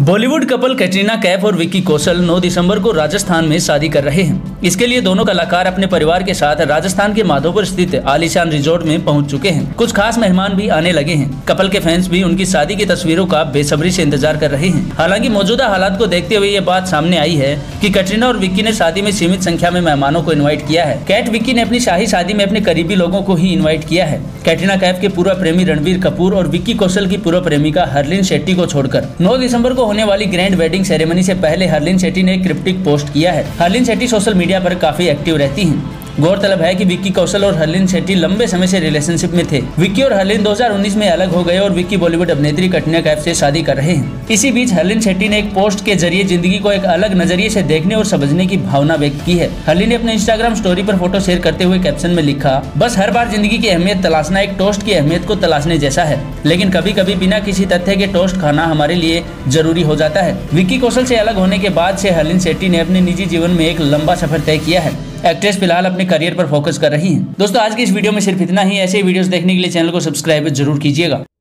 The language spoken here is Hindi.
बॉलीवुड कपल कैटरीना कैफ और विक्की कौशल 9 दिसंबर को राजस्थान में शादी कर रहे हैं। इसके लिए दोनों कलाकार अपने परिवार के साथ राजस्थान के माधोपुर स्थित आलीशान रिजॉर्ट में पहुंच चुके हैं। कुछ खास मेहमान भी आने लगे हैं। कपल के फैंस भी उनकी शादी की तस्वीरों का बेसब्री से इंतजार कर रहे हैं। हालांकि मौजूदा हालात को देखते हुए ये बात सामने आई है कि कैटरीना और विक्की ने शादी में सीमित संख्या में मेहमानों को इन्वाइट किया है। कैट विक्की ने अपनी शाही शादी में अपने करीबी लोगों को ही इन्वाइट किया है। कैटरीना कैफ के पूर्व प्रेमी रणबीर कपूर और विक्की कौशल की पूर्व प्रेमिका हरलीन शेट्टी को छोड़कर 9 दिसंबर को होने वाली ग्रैंड वेडिंग सेरेमनी से पहले हरलीन शेट्टी ने एक क्रिप्टिक पोस्ट किया है। हरलीन शेट्टी सोशल मीडिया पर काफी एक्टिव रहती हैं। गौरतलब है कि विक्की कौशल और हरलीन शेट्टी लंबे समय से रिलेशनशिप में थे। विक्की और हरलीन 2019 में अलग हो गए और विक्की बॉलीवुड अभिनेत्री कैटरीना कैफ से शादी कर रहे हैं। इसी बीच हरलीन शेट्टी ने एक पोस्ट के जरिए जिंदगी को एक अलग नजरिए से देखने और समझने की भावना व्यक्त की है। हरलीन ने अपने इंस्टाग्राम स्टोरी पर फोटो शेयर करते हुए कैप्शन में लिखा, बस हर बार जिंदगी की अहमियत तलाशना एक टोस्ट की अहमियत को तलाशने जैसा है, लेकिन कभी कभी बिना किसी तथ्य के टोस्ट खाना हमारे लिए जरूरी हो जाता है। विक्की कौशल से अलग होने के बाद से हरलीन शेट्टी ने अपने निजी जीवन में एक लंबा सफर तय किया है। एक्ट्रेस फिलहाल अपने करियर पर फोकस कर रही हैं। दोस्तों आज की इस वीडियो में सिर्फ इतना ही। ऐसे वीडियोस देखने के लिए चैनल को सब्सक्राइब जरूर कीजिएगा।